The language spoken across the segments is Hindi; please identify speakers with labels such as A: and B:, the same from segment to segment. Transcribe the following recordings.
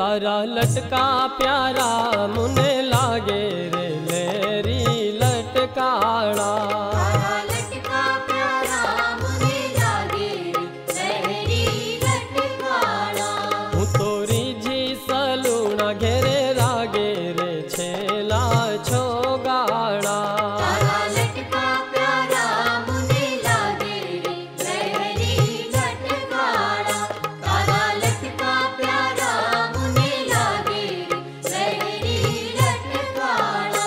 A: तारा लटका प्यारा मुने लागे रे लेरी लटकाड़ा।
B: तारा लटका प्यारा मुने लागे लेरी लटकाड़ा।
A: हूँ तोरी जी सलूना घेरे रागे रे छेला छोगाड़ा।
B: तारा लटका प्यारा मुने लागे लेरी लटकाड़ा। तारा लटका प्यारा मुने लागे लेरी लटकाड़ा।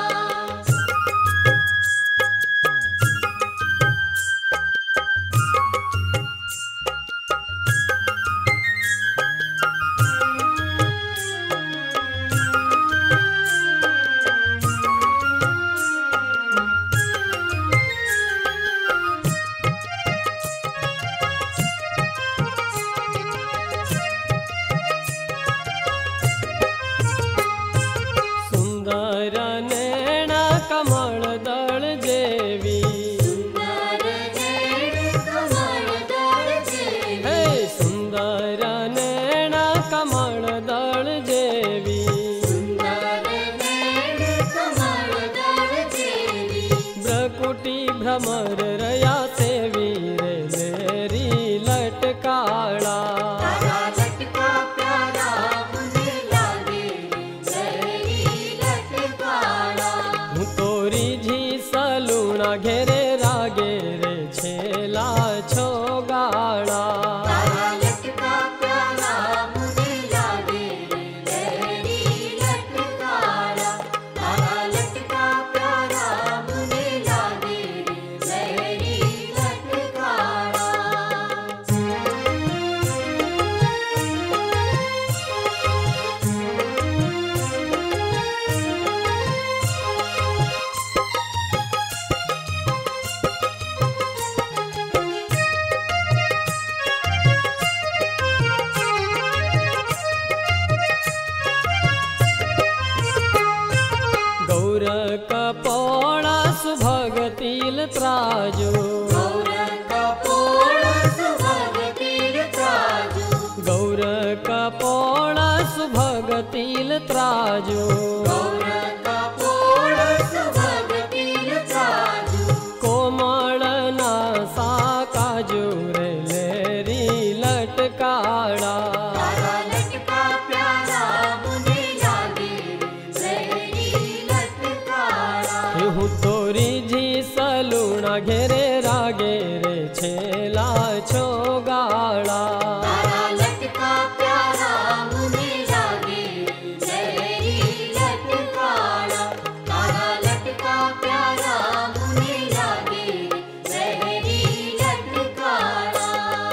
A: सुंदर नैना कमल दल जेवी।
B: सुंदर नैन कमल दल जेवी।
A: हे सुंदर नैना कमल दल जेवी।
B: सुंदर नैन कमल दल जेवी।
A: ब्रकुटी भ्रमर रया सेवी रे लेरी लटकाड़ा।
B: तारा लटका प्यारा मुने लागे लेरी लटकाड़ा।
A: हूँ तोरी जी सलूना घेरे रागे रे छेला छोगाड़ा।
B: तारा लटका प्यारा मुने लागे लेरी लटकाड़ा। तारा लटका प्यारा मुने लागे लेरी लटकाड़ा।
A: गौर कपोड़ा सुभगतील त्राजो।
B: गौर कपोळ सुभगतील त्राजो।
A: गौर कपोड़ा सुभगतील त्राजो।
B: गौर कपोळ सुभगतील त्राजो।
A: कोमल नासा काजू रे लेरी लटकाड़ा।
B: तारा लटका प्यारा मुने लागे लेरी लटकाड़ा।
A: हूँ तोरी जी सलूना घेरे रागे रे छेला छोगाड़ा।
B: तारा लटका प्यारा मुने लागे लेरी लटकाड़ा। तारा लटका प्यारा मुने लागे लेरी लटकाड़ा।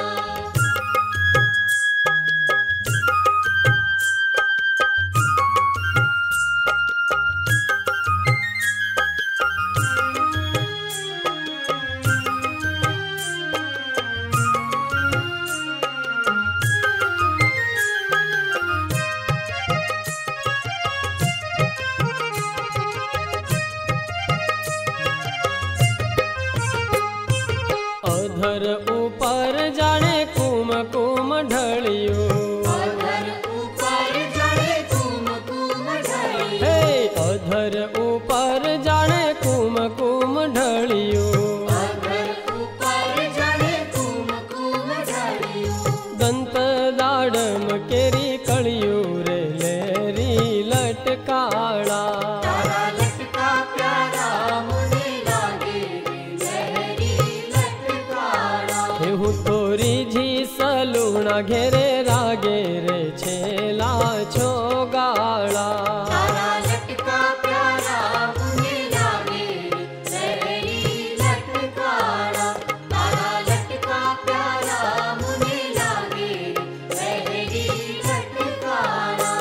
A: अधर ऊपर जाने कुम कुम ढलियो।
B: अधर ऊपर जाने कुमकुम ढलियो।
A: हे अधर ऊपर जाने कुम कुम ढलियो।
B: अधर ऊपर जाने कुमकुम ढलियो।
A: दंत दाड़म केरी कलियो रे लेरी लटकाड़ा।
B: तारा लटका प्यारा मुने लागे लेरी लटकाड़ा।
A: हूँ तोरी जी सलूना घेरे रागे रे छेला छोगाड़ा।
B: तारा लटका प्यारा मुने लागे लेरी लटकाड़ा। तारा लटका प्यारा मुने लागे लेरी लटकाड़ा।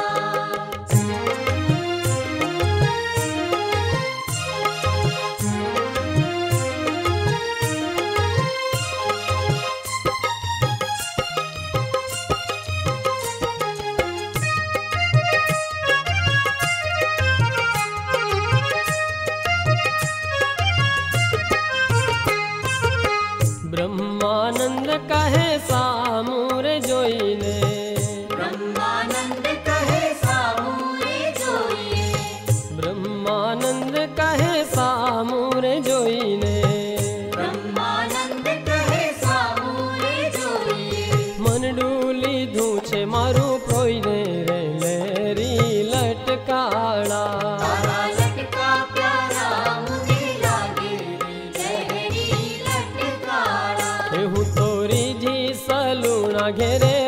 A: ब्रह्मानंद कहे सामूर जोईने।
B: ब्रह्मानंद कहे
A: एहू तोरी जी सलूना घेरे